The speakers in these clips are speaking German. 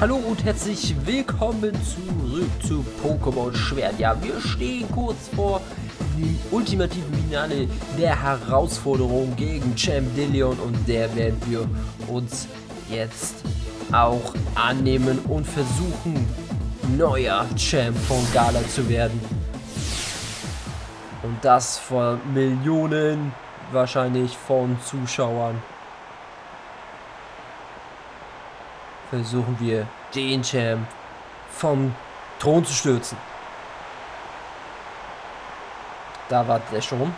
hallo und herzlich willkommen zurück zu Pokémon Schwert. Ja, wir stehen kurz vor dem ultimativen Finale der Herausforderung gegen Champ Dillion und der werden wir uns jetzt auch annehmen und versuchen, neuer Champ von Gala zu werden. Und das vor Millionen wahrscheinlich von Zuschauern. Versuchen wir, den Champ vom Thron zu stürzen. Da war der schon.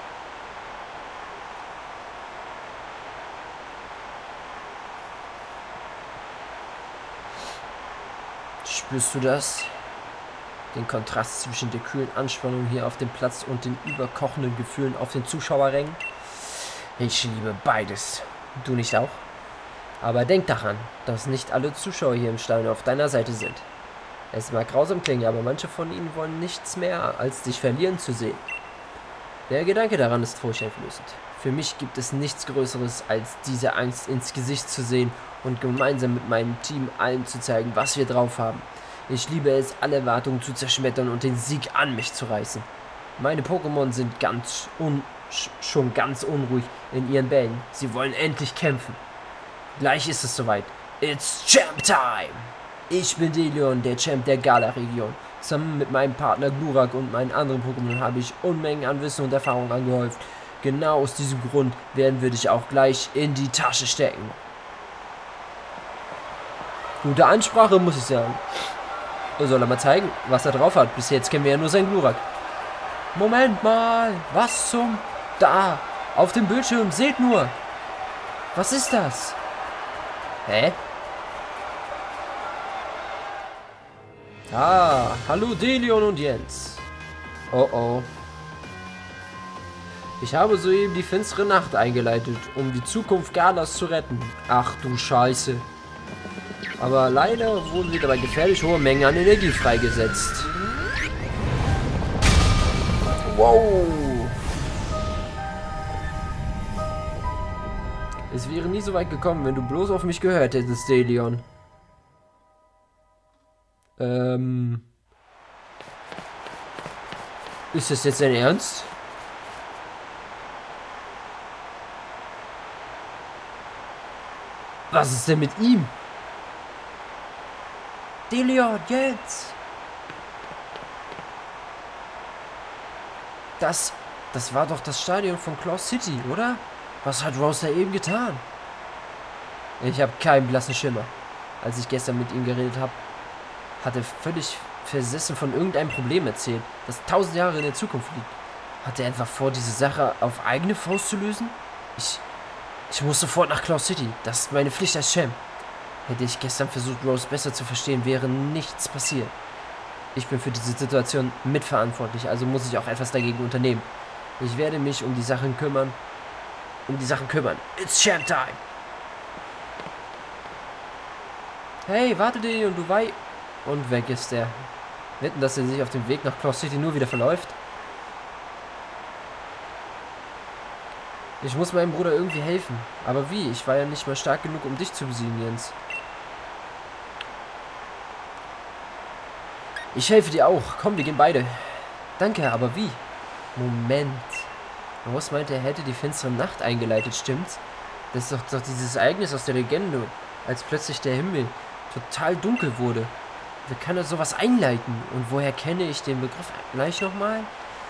Spürst du das? Den Kontrast zwischen der kühlen Anspannung hier auf dem Platz und den überkochenden Gefühlen auf den Zuschauerrängen? Ich liebe beides. Du nicht auch? Aber denk daran, dass nicht alle Zuschauer hier im Stadion auf deiner Seite sind. Es mag grausam klingen, aber manche von ihnen wollen nichts mehr, als dich verlieren zu sehen. Der Gedanke daran ist furchteinflößend. Für mich gibt es nichts Größeres, als diese Angst ins Gesicht zu sehen und gemeinsam mit meinem Team allen zu zeigen, was wir drauf haben. Ich liebe es, alle Erwartungen zu zerschmettern und den Sieg an mich zu reißen. Meine Pokémon sind schon ganz unruhig in ihren Bällen. Sie wollen endlich kämpfen. Gleich ist es soweit. It's Champ Time! Ich bin Dillion, der Champ der Gala-Region. Zusammen mit meinem Partner Glurak und meinen anderen Pokémon habe ich Unmengen an Wissen und Erfahrung angehäuft. Genau aus diesem Grund werden wir dich auch gleich in die Tasche stecken. Gute Ansprache, muss ich sagen. Soll er mal zeigen, was er drauf hat. Bis jetzt kennen wir ja nur seinen Glurak. Moment mal, was zum... Da, auf dem Bildschirm, seht nur. Was ist das? Hä? Ah, hallo Dillion und Jens. Oh oh. Ich habe soeben die finstere Nacht eingeleitet, um die Zukunft Galas zu retten. Ach du Scheiße. Aber leider wurden wieder bei gefährlich hohe Mengen an Energie freigesetzt. Wow. Es wäre nie so weit gekommen, wenn du bloß auf mich gehört hättest, Dillion. Ist das jetzt dein Ernst? Was ist denn mit ihm? Dillion, jetzt! Das war doch das Stadion von Claw City, oder? Was hat Rose da eben getan? Ich habe keinen blassen Schimmer. Als ich gestern mit ihm geredet habe, hat er völlig versessen von irgendeinem Problem erzählt, das 1000 Jahre in der Zukunft liegt. Hat er einfach vor, diese Sache auf eigene Faust zu lösen? Ich muss sofort nach Claw City. Das ist meine Pflicht als Champ. Hätte ich gestern versucht, Rose besser zu verstehen, wäre nichts passiert. Ich bin für diese Situation mitverantwortlich, also muss ich auch etwas dagegen unternehmen. Ich werde mich um die Sachen kümmern. It's Champ Time! Hey, warte dir und du wei... Und weg ist er. Wetten, dass er sich auf dem Weg nach Claw City nur wieder verläuft? Ich muss meinem Bruder irgendwie helfen. Aber wie? Ich war ja nicht mal stark genug, um dich zu besiegen, Jens. Ich helfe dir auch. Komm, wir gehen beide. Danke, aber wie? Moment. Rose meinte, er hätte die finstere Nacht eingeleitet, stimmt's? Das ist doch dieses Ereignis aus der Legende, als plötzlich der Himmel total dunkel wurde. Wie kann er sowas einleiten? Und woher kenne ich den Begriff gleich nochmal?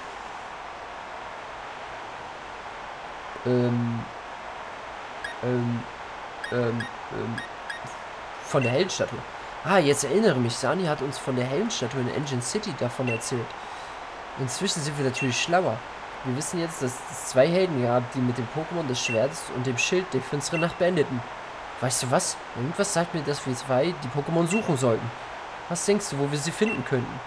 Von der Heldenstatue. Ah, jetzt erinnere mich. Sani hat uns von der Heldenstatue in Engine City davon erzählt. Inzwischen sind wir natürlich schlauer. Wir wissen jetzt, dass es zwei Helden gab, die mit dem Pokémon des Schwertes und dem Schild die finstere Nacht beendeten. Weißt du was? Irgendwas sagt mir, dass wir zwei die Pokémon suchen sollten. Was denkst du, wo wir sie finden könnten?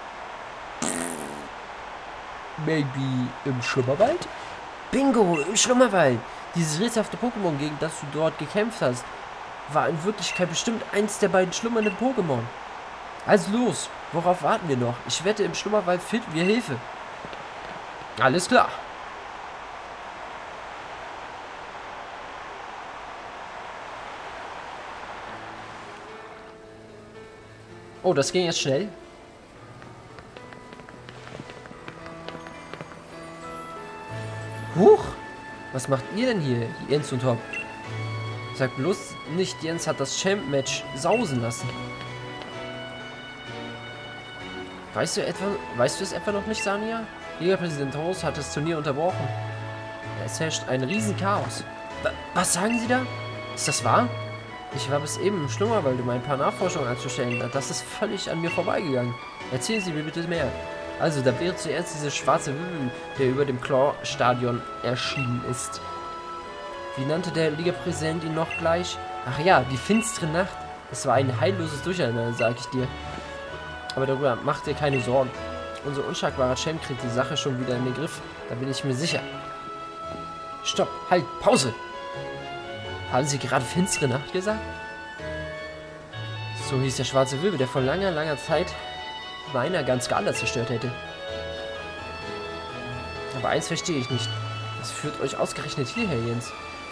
Maybe im Schlummerwald? Bingo, im Schlummerwald. Dieses rätselhafte Pokémon, gegen das du dort gekämpft hast, war in Wirklichkeit bestimmt eins der beiden schlummernden Pokémon. Also los, worauf warten wir noch? Ich wette, im Schlummerwald finden wir Hilfe. Alles klar. Oh, das ging jetzt schnell. Huch! Was macht ihr denn hier, Jens und Hop? Sag bloß nicht, Jens hat das Champ-Match sausen lassen. Weißt du es etwa noch nicht, Sania? Liga-Präsident Haus hat das Turnier unterbrochen. Es herrscht ein Riesenchaos. Was sagen Sie da? Ist das wahr? Ich war bis eben im Schlummerwald, um ein paar Nachforschungen anzustellen. Das ist völlig an mir vorbeigegangen. Erzählen Sie mir bitte mehr. Also, da wäre zuerst diese schwarze Wirbel, der über dem Claw-Stadion erschienen ist. Wie nannte der Liga-Präsident ihn noch gleich? Ach ja, die finstere Nacht. Es war ein heilloses Durcheinander, sag ich dir. Aber darüber macht dir keine Sorgen. Unser unschlagbarer Champ kriegt die Sache schon wieder in den Griff. Da bin ich mir sicher. Stopp, halt, Pause! Haben Sie gerade finstere Nacht gesagt? So hieß der schwarze Wirbel, der vor langer, langer Zeit meiner ganz Skala zerstört hätte. Aber eins verstehe ich nicht. Was führt euch ausgerechnet hierher, Jens?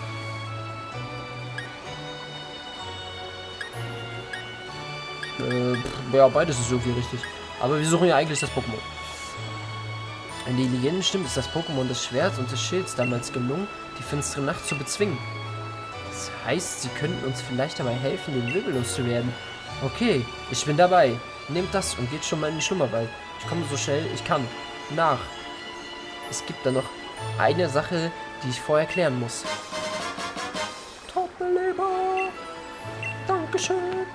Ja, beides ist irgendwie richtig. Aber wir suchen ja eigentlich das Pokémon. Wenn die Legenden stimmt, ist das Pokémon des Schwerts und des Schilds damals gelungen, die finstere Nacht zu bezwingen. Das heißt, sie könnten uns vielleicht dabei helfen, den Wirbel loszuwerden. Okay, ich bin dabei. Nehmt das und geht schon mal in den Schlummerwald. Ich komme so schnell ich kann. Nach. Es gibt da noch eine Sache, die ich vorher klären muss. Top-Beleber! Dankeschön!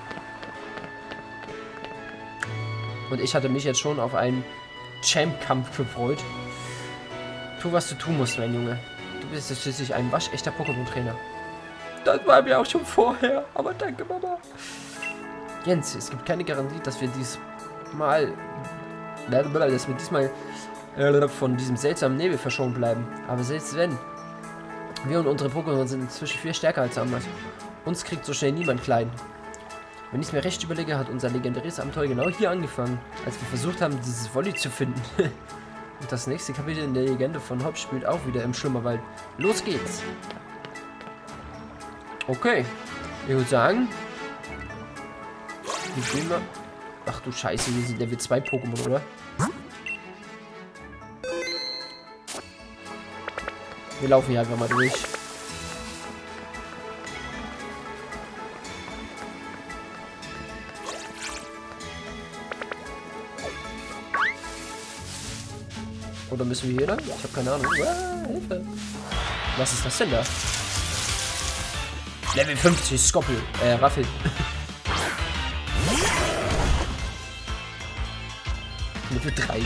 Und ich hatte mich jetzt schon auf einen Champ-Kampf gefreut. Tu, was du tun musst, mein Junge. Du bist jetzt schließlich ein waschechter Pokémon-Trainer. Das war mir auch schon vorher, aber danke, Mama. Jens, es gibt keine Garantie, dass wir diesmal von diesem seltsamen Nebel verschont bleiben. Aber selbst wenn, wir und unsere Pokémon sind inzwischen viel stärker als damals. Uns kriegt so schnell niemand klein. Wenn ich mir recht überlege, hat unser legendäres Abenteuer genau hier angefangen, als wir versucht haben, dieses Volley zu finden. Und das nächste Kapitel in der Legende von Hop spielt auch wieder im Schlummerwald. Los geht's! Okay, ich würde sagen, wir gehen mal... Ach du Scheiße, wir sind Level 2 Pokémon, oder? Wir laufen hier einfach mal durch. Oder müssen wir hier lang? Ich habe keine Ahnung. Hilfe! Was ist das denn da? Level 50, Skoppel. Raffel. Level 3.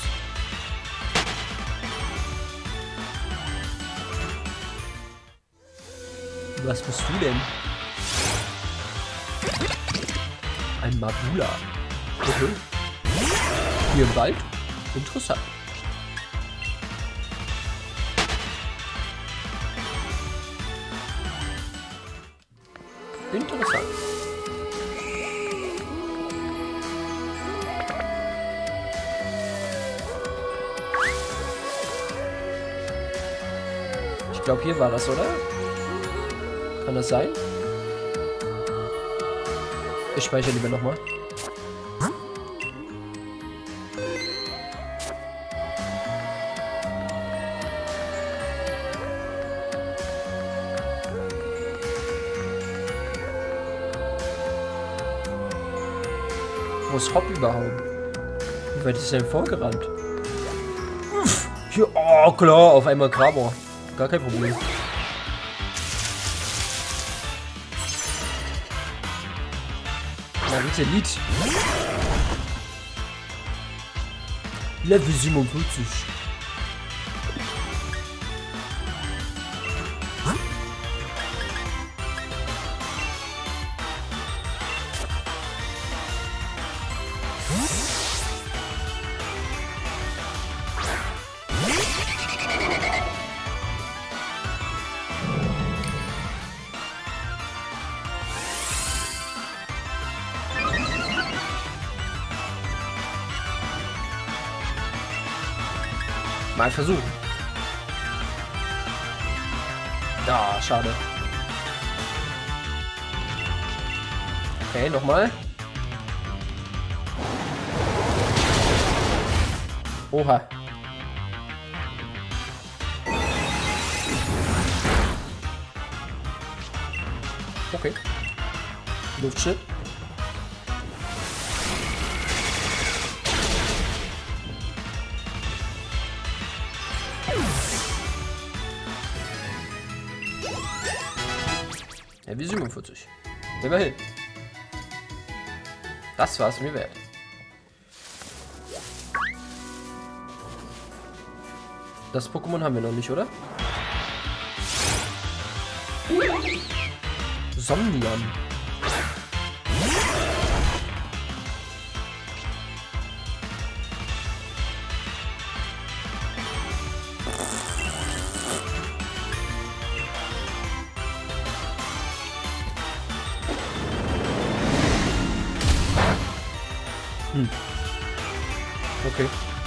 Was bist du denn? Ein Mabula. Okay. Hier im Wald? Interessant. Interessant. Ich glaube, hier war das, oder? Kann das sein? Ich speichere lieber nochmal. Wo ist Hop überhaupt? Wie weit ist er denn vorgerannt? Uff, hier, oh klar, auf einmal Kraber. Gar kein Problem. Lied. Level 47. Mal versuchen. Ja, schade. Okay, nochmal. Oha. Okay. Luftschiff. Ja, wie 47. Immerhin. Das war es mir wert. Das Pokémon haben wir noch nicht, oder? Somnium. Okay.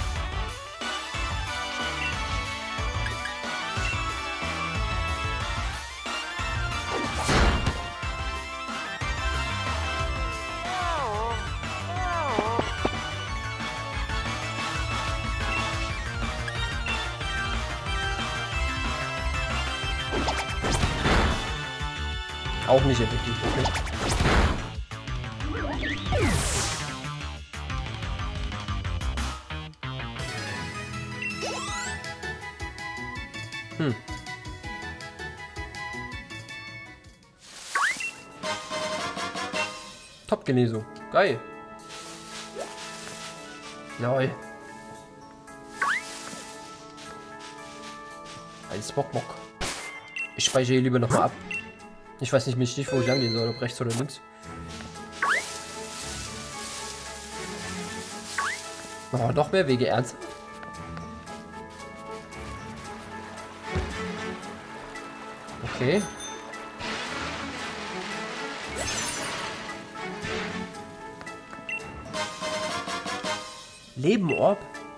Auch nicht effektiv, okay. Top-Genesung. Geil. Jawohl. Ein Smogmog. Ich speichere hier lieber nochmal ab. Ich weiß nicht, wo ich angehen soll, ob rechts oder links. Oh, noch mehr Wege, ernst. Okay. Lebenorb?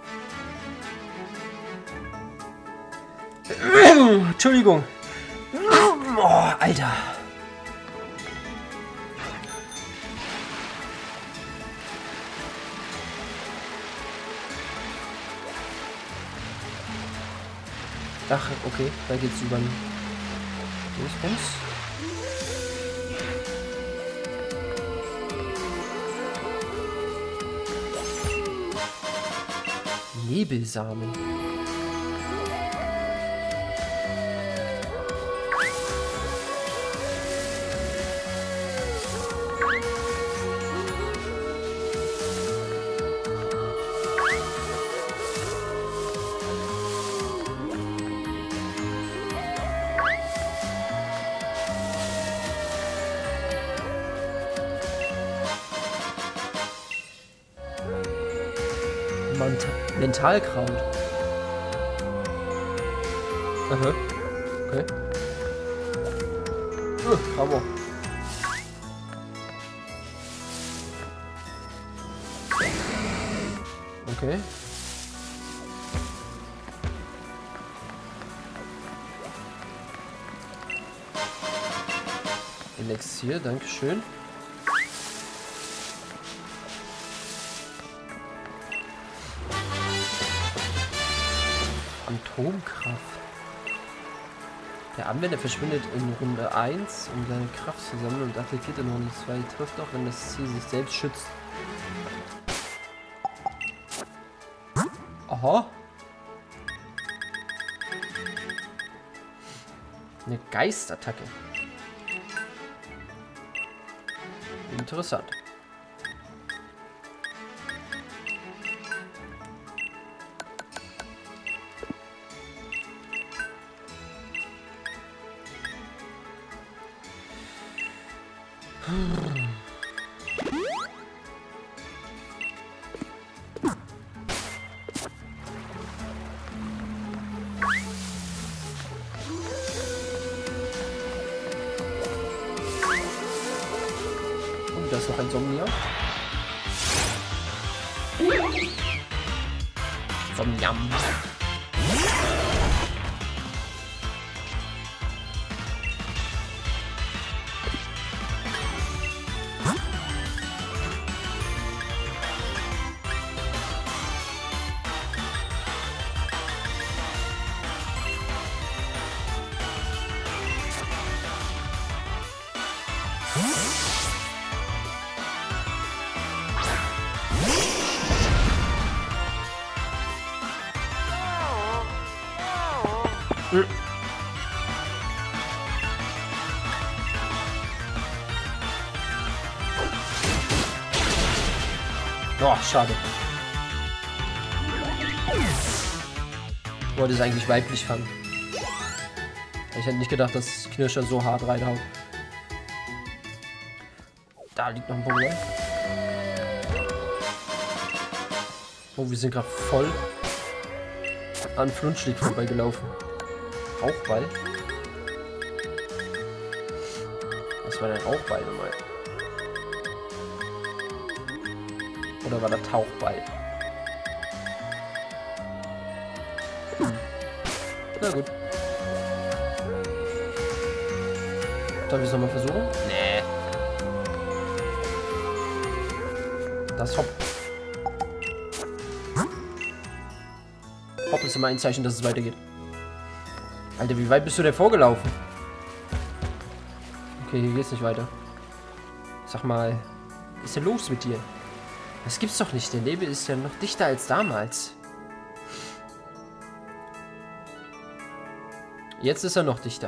Entschuldigung. Oh, Alter. Ach, okay, da geht's über den Dingsbums. Nebelsamen. Mentalkraut. Aha. Okay. Bravo. Okay. Elixier, dankeschön. Atomkraft. Der Anwender verschwindet in Runde 1, um seine Kraft zu sammeln und attackiert in Runde 2. Trifft auch, wenn das Ziel sich selbst schützt. Aha. Eine Geistattacke. Interessant. Und da ist noch ein Somnium. Somnium. Oh, schade. Ich wollte es eigentlich weiblich fangen. Ich hätte nicht gedacht, dass Knirscher so hart reinhaut. Da liegt noch ein Pokémon. Oh, wir sind gerade voll an Flunschlig vorbeigelaufen. Rauchball? Was war denn Rauchball nochmal? Oder war der Tauchball? Na gut. Darf ich es nochmal versuchen? Nee. Das Hopp. Hopp ist immer ein Zeichen, dass es weitergeht. Alter, wie weit bist du denn vorgelaufen? Okay, hier geht's nicht weiter. Sag mal, was ist denn los mit dir? Das gibt's doch nicht. Der Nebel ist ja noch dichter als damals. Jetzt ist er noch dichter.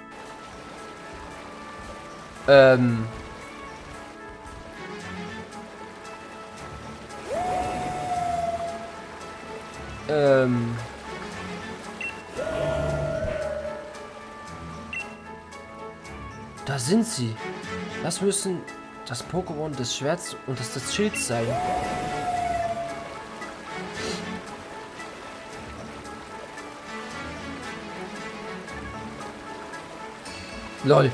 Da sind sie. Das müssen das Pokémon des Schwerts und des Schilds sein. LOL.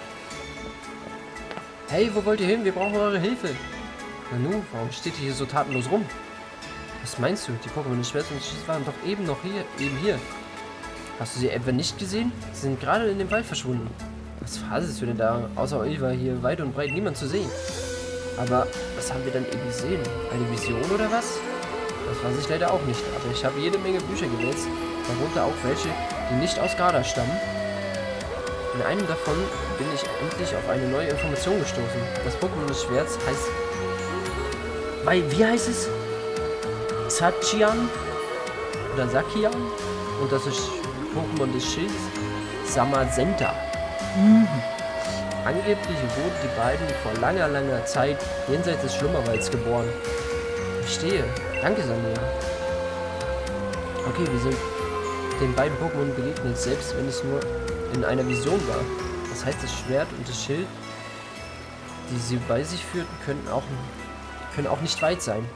Hey, wo wollt ihr hin? Wir brauchen eure Hilfe. Nanu, warum steht ihr hier so tatenlos rum? Was meinst du? Die Pokémon des Schwerts und des Schilds waren doch eben noch hier, hier. Hast du sie etwa nicht gesehen? Sie sind gerade in dem Wald verschwunden. Was faselst du denn da? Außer euch war hier weit und breit niemand zu sehen. Aber was haben wir dann eben gesehen? Eine Vision oder was? Das weiß ich leider auch nicht, aber ich habe jede Menge Bücher gelesen, darunter auch welche, die nicht aus Garda stammen. In einem davon bin ich endlich auf eine neue Information gestoßen. Das Pokémon des Schwerts heißt... Wie heißt es? Sachian? Oder Sakian? Und das ist Pokémon des Schilds Samazenta. Angeblich wurden die beiden vor langer, langer Zeit jenseits des Schlummerwalds geboren. Verstehe. Danke, Samir. Okay, wir sind den beiden Pokémon begegnet, selbst wenn es nur in einer Vision war. Das heißt, das Schwert und das Schild, die sie bei sich führten, können auch nicht weit sein.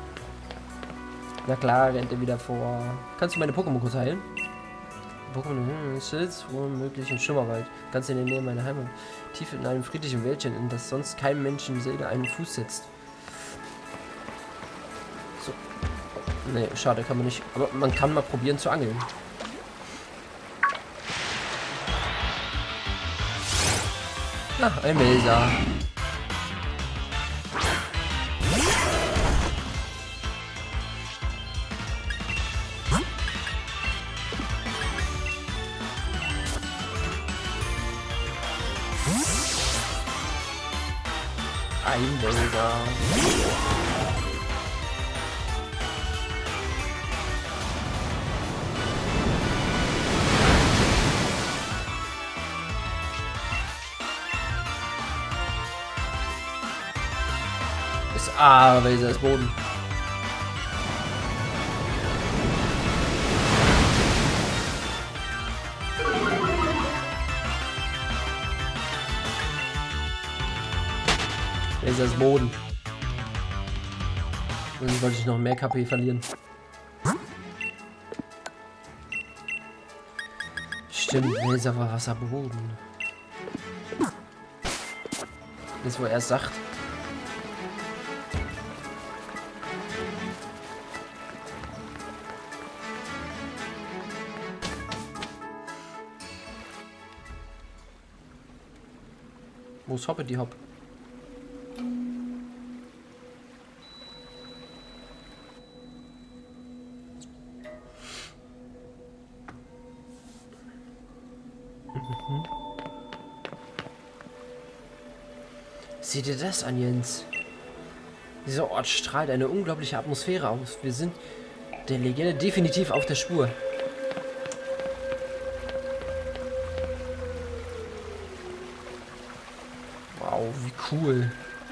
Na klar, rennt er wieder vor. Kannst du meine Pokémon kurz heilen? Pokémon des Schilds, womöglich im Schummerwald. Ganz in der Nähe meiner Heimat. Tief in einem friedlichen Wäldchen, in das sonst kein Menschenseele einen Fuß setzt. So. Nee, schade, kann man nicht. Aber man kann mal probieren zu angeln. Na, ein Melsa. Ein Melsa. Welcher ist Boden? Welcher ist Boden? Dann wollte ich noch mehr KP verlieren. Stimmt, Welcher war Wasserboden. Das, wo er sagt. Wo ist Hoppe die Hopp? Sieh dir das an, Jens. Dieser Ort strahlt eine unglaubliche Atmosphäre aus. Wir sind der Legende definitiv auf der Spur. cool.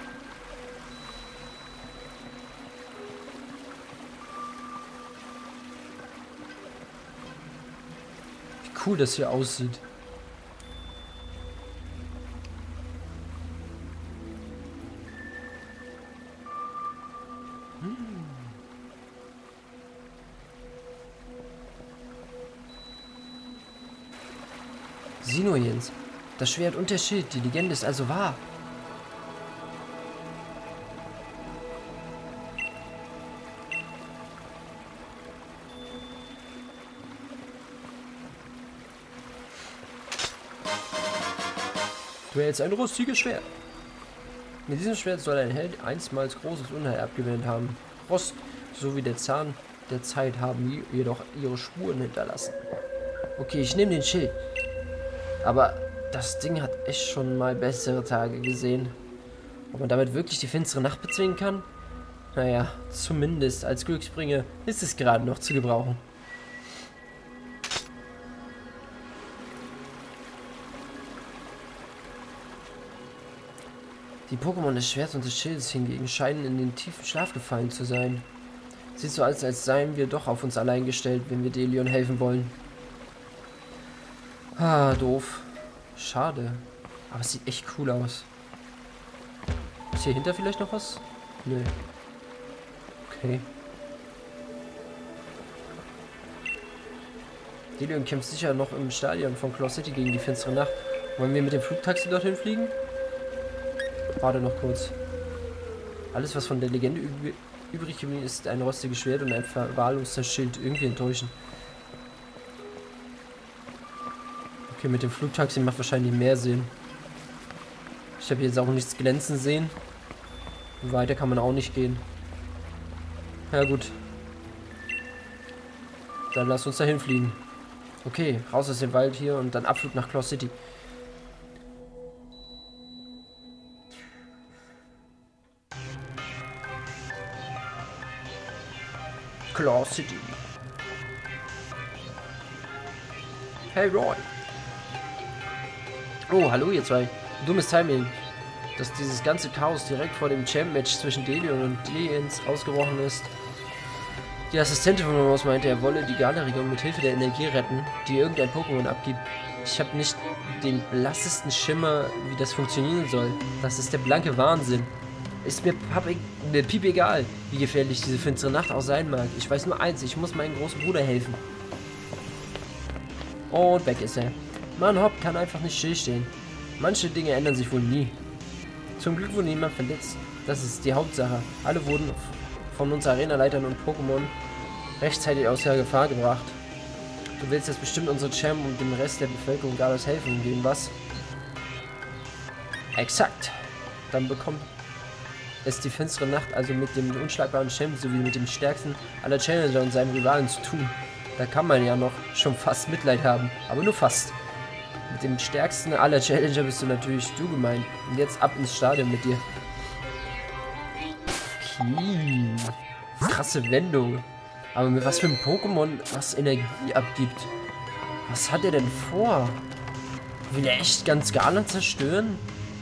Wie cool das hier aussieht. Sinoiens. Das Schwert und der Schild. Die Legende ist also wahr. Du hältst ein rustiges Schwert. Mit diesem Schwert soll ein Held einstmals großes Unheil abgewendet haben. Rost sowie der Zahn der Zeit haben jedoch ihre Spuren hinterlassen. Okay, ich nehme den Schild. Aber das Ding hat echt schon mal bessere Tage gesehen. Ob man damit wirklich die finstere Nacht bezwingen kann? Naja, zumindest als Glücksbringer ist es gerade noch zu gebrauchen. Die Pokémon des Schwerts und des Schildes hingegen scheinen in den tiefen Schlaf gefallen zu sein. Sieht so aus, als seien wir doch auf uns allein gestellt, wenn wir Delion helfen wollen. Ah, doof. Schade. Aber es sieht echt cool aus. Ist hier hinter vielleicht noch was? Nö. Okay. Delion kämpft sicher noch im Stadion von Claw City gegen die finstere Nacht. Wollen wir mit dem Flugtaxi dorthin fliegen? Warte noch kurz. Alles, was von der Legende übrig geblieben ist, ein rostiges Schwert und ein verwahrloster Schild. Irgendwie enttäuschend. Okay, mit dem Flugtaxi macht wahrscheinlich mehr Sinn. Ich habe jetzt auch nichts glänzen sehen. Weiter kann man auch nicht gehen. Ja gut. Dann lass uns dahin fliegen. Okay, raus aus dem Wald hier und dann Abflug nach Claw City. Claw City. Hey Roy. Oh, hallo ihr zwei. Dummes Timing, dass dieses ganze Chaos direkt vor dem Champ-Match zwischen Delion und Liens ausgebrochen ist. Die Assistentin von Rose meinte, er wolle die Gala-Region mit Hilfe der Energie retten, die irgendein Pokémon abgibt. Ich habe nicht den blassesten Schimmer, wie das funktionieren soll. Das ist der blanke Wahnsinn. Ist mir piep egal, wie gefährlich diese finstere Nacht auch sein mag. Ich weiß nur eins, ich muss meinem großen Bruder helfen. Und weg ist er. Mann, Hopp kann einfach nicht stillstehen. Manche Dinge ändern sich wohl nie. Zum Glück wurde niemand verletzt. Das ist die Hauptsache. Alle wurden von uns Arena-Leitern und Pokémon rechtzeitig aus der Gefahr gebracht. Du willst jetzt bestimmt unsere Champ und dem Rest der Bevölkerung Galos helfen gehen, was? Exakt. Dann bekommt es die finstere Nacht also mit dem unschlagbaren Champ sowie mit dem stärksten aller Challenger und seinem Rivalen zu tun. Da kann man ja noch schon fast Mitleid haben, aber nur fast. Mit dem stärksten aller Challenger bist du natürlich du gemeint. Und jetzt ab ins Stadion mit dir. Okay. Krasse Wendung. Aber mit was für einem Pokémon, was Energie abgibt? Was hat er denn vor? Will er echt ganz Galar zerstören?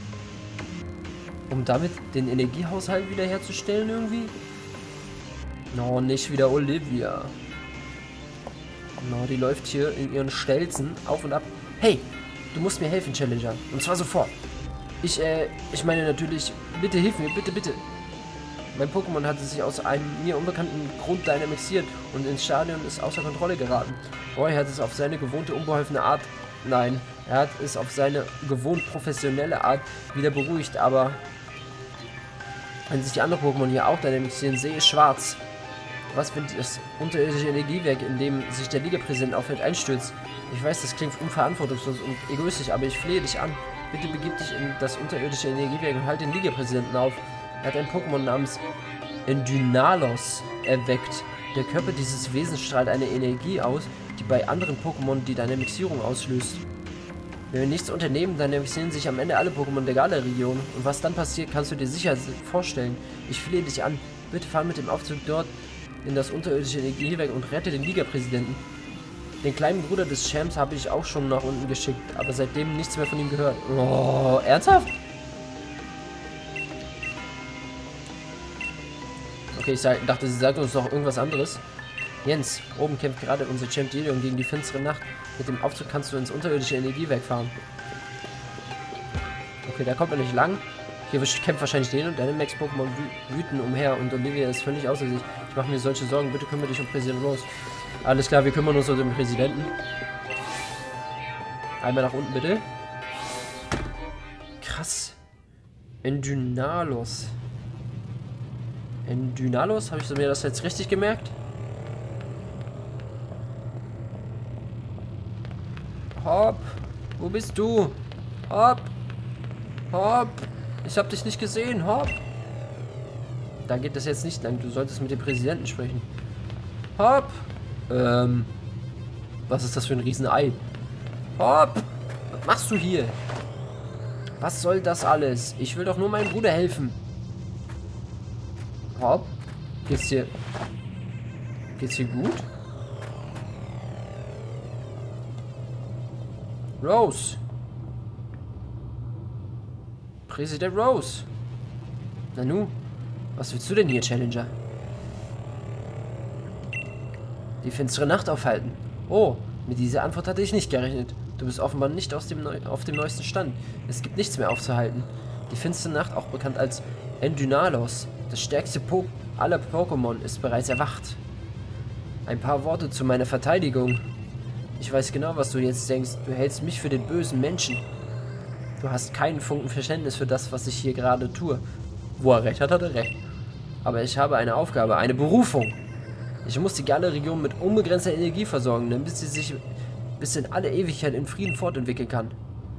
Um damit den Energiehaushalt wiederherzustellen irgendwie? No, nicht wieder Olivia. No, die läuft hier in ihren Stelzen auf und ab. Hey, du musst mir helfen, Challenger. Und zwar sofort. Ich meine natürlich, bitte hilf mir, bitte, bitte. Mein Pokémon hatte sich aus einem mir unbekannten Grund dynamisiert und ins Stadion ist außer Kontrolle geraten. Roy hat es auf seine gewohnte unbeholfene Art, nein, er hat es auf seine gewohnt professionelle Art wieder beruhigt, aber wenn sich die anderen Pokémon hier auch dynamisieren, sehe ich schwarz. Was, wenn das unterirdische Energiewerk, in dem sich der Liga-Präsident aufhält, einstürzt? Ich weiß, das klingt unverantwortungslos und egoistisch, aber ich flehe dich an. Bitte begib dich in das unterirdische Energiewerk und halt den Liga-Präsidenten auf. Er hat ein Pokémon namens Endynalos erweckt. Der Körper dieses Wesens strahlt eine Energie aus, die bei anderen Pokémon die Dynamixierung auslöst. Wenn wir nichts unternehmen, dynamisieren sich am Ende alle Pokémon der Galar-Region. Und was dann passiert, kannst du dir sicher vorstellen. Ich flehe dich an. Bitte fahr mit dem Aufzug dort in das unterirdische Energiewerk und rette den Liga-Präsidenten. Den kleinen Bruder des Champs habe ich auch schon nach unten geschickt, aber seitdem nichts mehr von ihm gehört. Oh, ernsthaft? Okay, ich dachte, sie sagt uns noch irgendwas anderes. Jens, oben kämpft gerade unser Champ Delion gegen die finstere Nacht. Mit dem Aufzug kannst du ins unterirdische Energiewerk fahren. Okay, da kommt man nicht lang. Hier kämpft wahrscheinlich Delion und deine Max-Pokémon wüten umher und Olivia ist völlig außer sich. Ich mache mir solche Sorgen. Bitte kümmere dich um Präsident Rose. Alles klar, wir kümmern uns um den Präsidenten. Einmal nach unten, bitte. Krass. Endynalos. Endynalos? Habe ich mir das jetzt richtig gemerkt? Hopp. Wo bist du? Hopp. Hopp. Ich habe dich nicht gesehen. Hopp. Da geht es jetzt nicht lang. Du solltest mit dem Präsidenten sprechen. Hopp. Was ist das für ein Riesenei? Hopp. Was machst du hier? Was soll das alles? Ich will doch nur meinem Bruder helfen. Hopp. Geht's dir gut? Rose. Präsident Rose. Nanu, was willst du denn hier, Challenger? Die finstere Nacht aufhalten. Oh, mit dieser Antwort hatte ich nicht gerechnet. Du bist offenbar nicht auf dem neuesten Stand. Es gibt nichts mehr aufzuhalten. Die finstere Nacht, auch bekannt als Endynalos, das stärkste aller Pokémon, ist bereits erwacht. Ein paar Worte zu meiner Verteidigung. Ich weiß genau, was du jetzt denkst. Du hältst mich für den bösen Menschen. Du hast keinen Funken Verständnis für das, was ich hier gerade tue. Wo er recht hat, hat er recht. Aber ich habe eine Aufgabe, eine Berufung. Ich muss die Galar-Region mit unbegrenzter Energie versorgen, damit sie sich bis in alle Ewigkeit in Frieden fortentwickeln kann.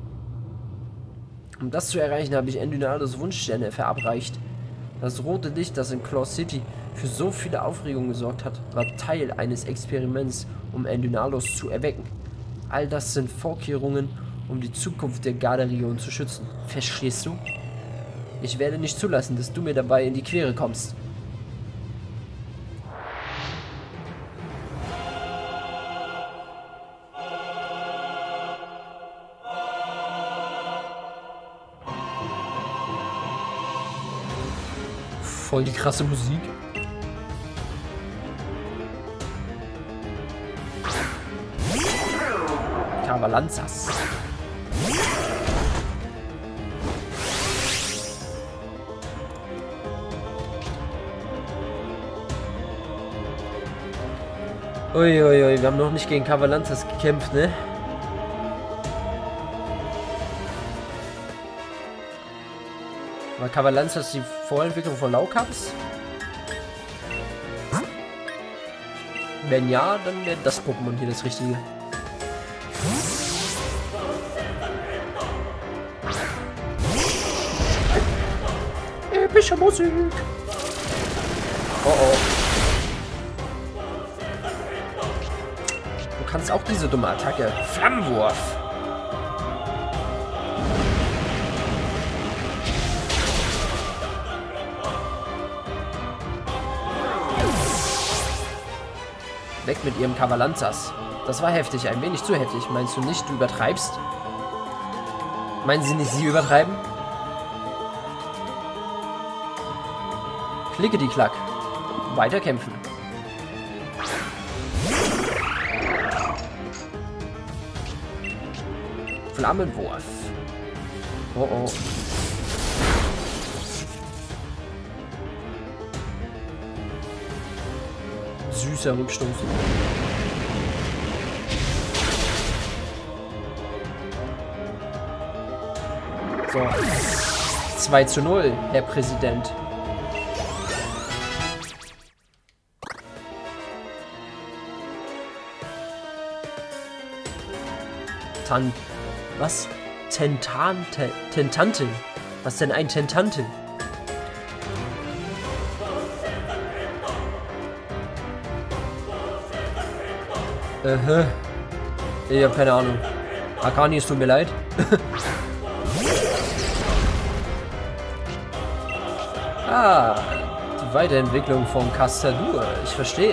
Um das zu erreichen, habe ich Endynalos Wunschsterne verabreicht. Das rote Licht, das in Claw City für so viele Aufregungen gesorgt hat, war Teil eines Experiments, um Endynalos zu erwecken. All das sind Vorkehrungen, um die Zukunft der Galar-Region zu schützen. Verstehst du? Ich werde nicht zulassen, dass du mir dabei in die Quere kommst. Voll die krasse Musik. Kavalanzas. Uiuiui, wir haben noch nicht gegen Kavalanzas gekämpft, ne? War Kavalanzas die Vorentwicklung von Laukaps? Wenn ja, dann wäre das Pokémon hier das Richtige. Epische Musik! Oh oh. Du kannst auch diese dumme Attacke. Flammenwurf! Weg mit ihrem Kavalanzas. Das war heftig, ein wenig zu heftig. Meinst du nicht, du übertreibst? Meinen Sie nicht, Sie übertreiben? Klicke die Klack. Weiter kämpfen. Flammenwurf. Oh oh. Süßer Rückstoß. So. 2:0, Herr Präsident. Was? Tentante? Was denn ein Tentante? Ich hab keine Ahnung. Akani, es tut mir leid. Ah, die Weiterentwicklung von Castadur. Ich verstehe.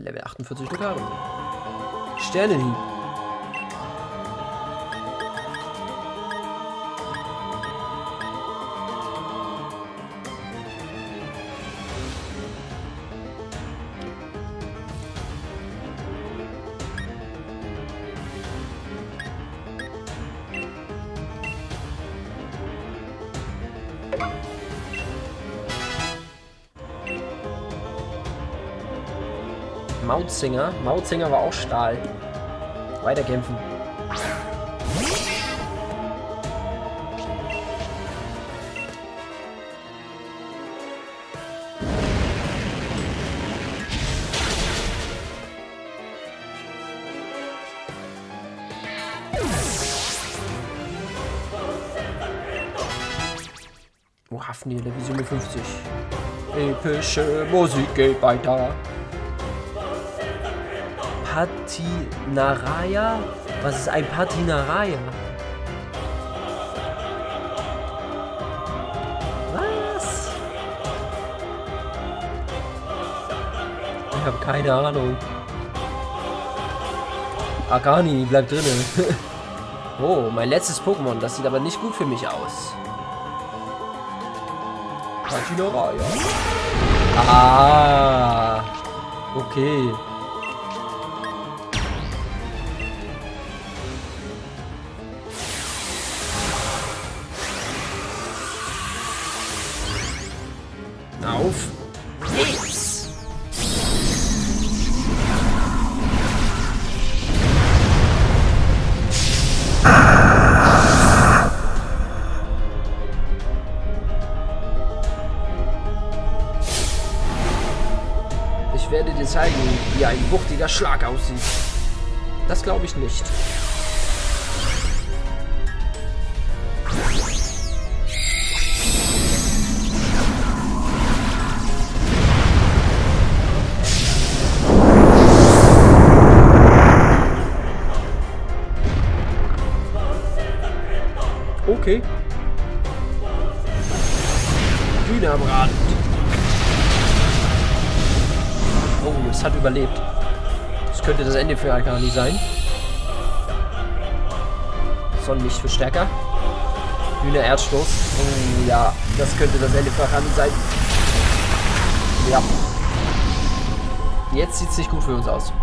Level 48 Lucario. Sternenhieb. Mautzinger. Mautzinger war auch Stahl. Weiterkämpfen. Oh, Hafni, Level 57. Epische Musik geht weiter. Patinaraya? Was ist ein Patinaraya? Was? Ich habe keine Ahnung. Agani, bleibt drinnen. Oh, mein letztes Pokémon. Das sieht aber nicht gut für mich aus. Patinaraya. Ah. Okay. Auf geht's! Ich werde dir zeigen, wie ein wuchtiger Schlag aussieht. Das glaube ich nicht. Okay. Hühnerbraten. Oh, es hat überlebt. Das könnte das Ende für Agani sein. Sonnenlicht für stärker. Hühnererdstoß. Oh ja, das könnte das Ende für Agani sein. Ja. Jetzt sieht es nicht gut für uns aus.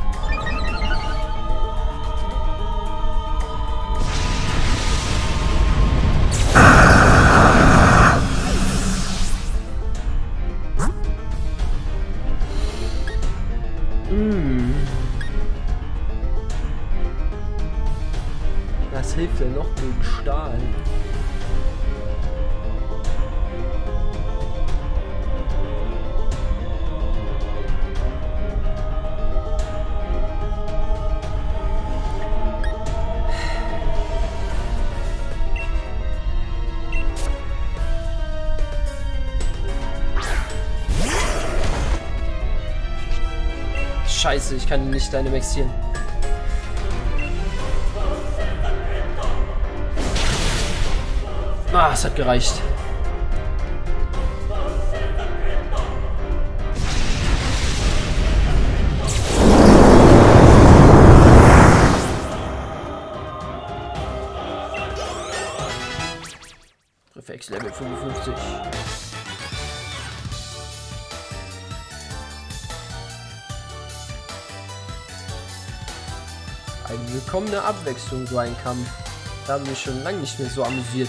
Was hilft denn noch gegen Stahl? Scheiße, ich kann nicht Dynamaxieren. Ah, es hat gereicht. Reflex Level 55. Eine willkommene Abwechslung, so ein Kampf. Da haben wir schon lange nicht mehr so amüsiert.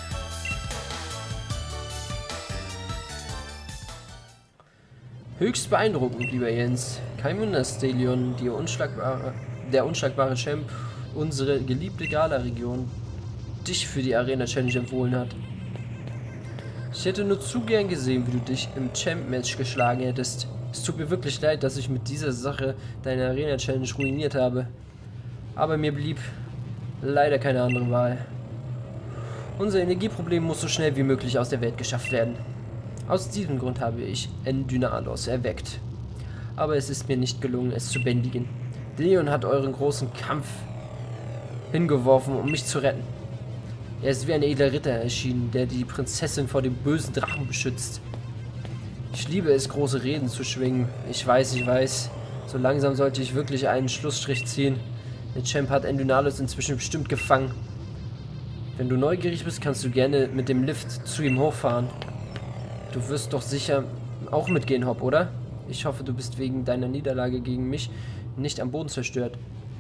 Höchst beeindruckend, lieber Jens. Kein Wunder, Stelion, der unschlagbare Champ, unsere geliebte Gala-Region, dich für die Arena Challenge empfohlen hat. Ich hätte nur zu gern gesehen, wie du dich im Champ-Match geschlagen hättest. Es tut mir wirklich leid, dass ich mit dieser Sache deine Arena Challenge ruiniert habe. Aber mir blieb leider keine andere Wahl. Unser Energieproblem muss so schnell wie möglich aus der Welt geschafft werden. Aus diesem Grund habe ich Endynalos erweckt. Aber es ist mir nicht gelungen, es zu bändigen. Leon hat euren großen Kampf hingeworfen, um mich zu retten. Er ist wie ein edler Ritter erschienen, der die Prinzessin vor dem bösen Drachen beschützt. Ich liebe es, große Reden zu schwingen. Ich weiß. So langsam sollte ich wirklich einen Schlussstrich ziehen. Der Champ hat Endynalus inzwischen bestimmt gefangen. Wenn du neugierig bist, kannst du gerne mit dem Lift zu ihm hochfahren. Du wirst doch sicher auch mitgehen, Hop, oder? Ich hoffe, du bist wegen deiner Niederlage gegen mich nicht am Boden zerstört.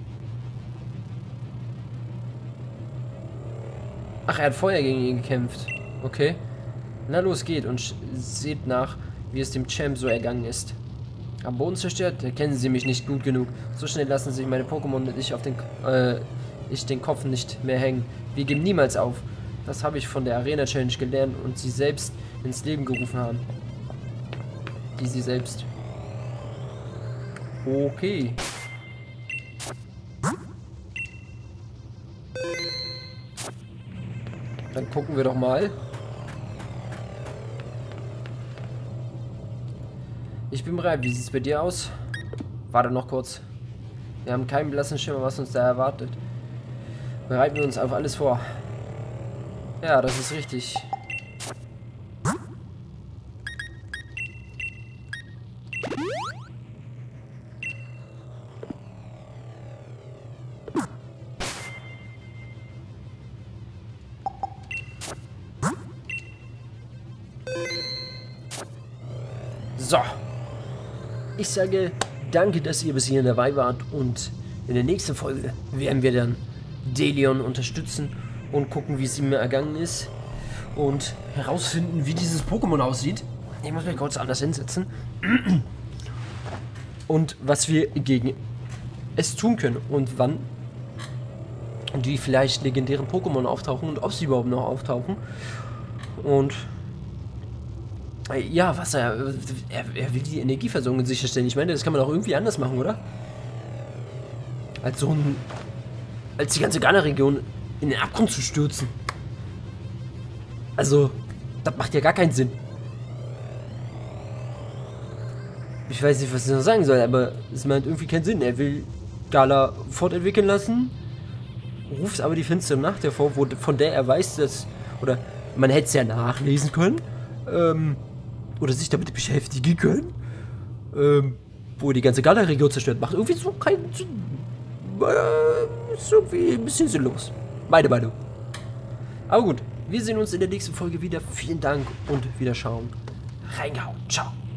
Ach, er hat vorher gegen ihn gekämpft. Okay. Na los, geht und seht nach, wie es dem Champ so ergangen ist. Am Boden zerstört? Da kennen sie mich nicht gut genug. So schnell lassen sich meine Pokémon und ich den Kopf nicht mehr hängen. Wir geben niemals auf. Das habe ich von der Arena Challenge gelernt und sie selbst ins Leben gerufen haben. Die sie selbst. Okay. Dann gucken wir doch mal. Ich bin bereit. Wie sieht es bei dir aus? Warte noch kurz. Wir haben keinen blassen Schimmer, was uns da erwartet. Bereiten wir uns auf alles vor. Ja, das ist richtig. So. Ich sage danke, dass ihr bis hierhin dabei wart und in der nächsten Folge werden wir dann Delion unterstützen und gucken, wie es ihm ergangen ist und herausfinden, wie dieses Pokémon aussieht. Ich muss mich kurz anders hinsetzen. Und was wir gegen es tun können und wann die vielleicht legendären Pokémon auftauchen und ob sie überhaupt noch auftauchen. Und ja, was er will die Energieversorgung sicherstellen. Ich meine, das kann man auch irgendwie anders machen, oder? Als die ganze Ghana-Region in den Abgrund zu stürzen. Also, das macht ja gar keinen Sinn. Ich weiß nicht, was ich noch sagen soll, aber es macht irgendwie keinen Sinn. Er will Gala fortentwickeln lassen, ruft aber die finstere Nacht hervor, von der er weiß, dass, oder man hätte es ja nachlesen können, oder sich damit beschäftigen können, wo die ganze Gala-Region zerstört. Macht irgendwie so keinen Sinn. Ist irgendwie ein bisschen sinnlos. Meine Meinung. Aber gut, wir sehen uns in der nächsten Folge wieder. Vielen Dank und Wiederschauen. Reingehauen. Ciao.